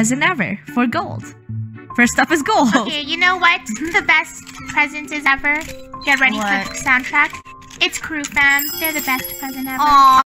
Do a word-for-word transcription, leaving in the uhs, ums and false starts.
present ever for gold. First up is gold. Okay, you know what? The best present is ever. Get ready What? for the soundtrack. It's Krew fam. They're the best present ever. Aw.